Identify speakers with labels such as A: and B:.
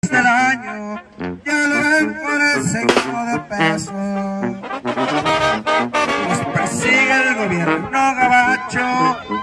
A: días del año ya lo ven por el signo de peso. Nos persigue el gobierno gabacho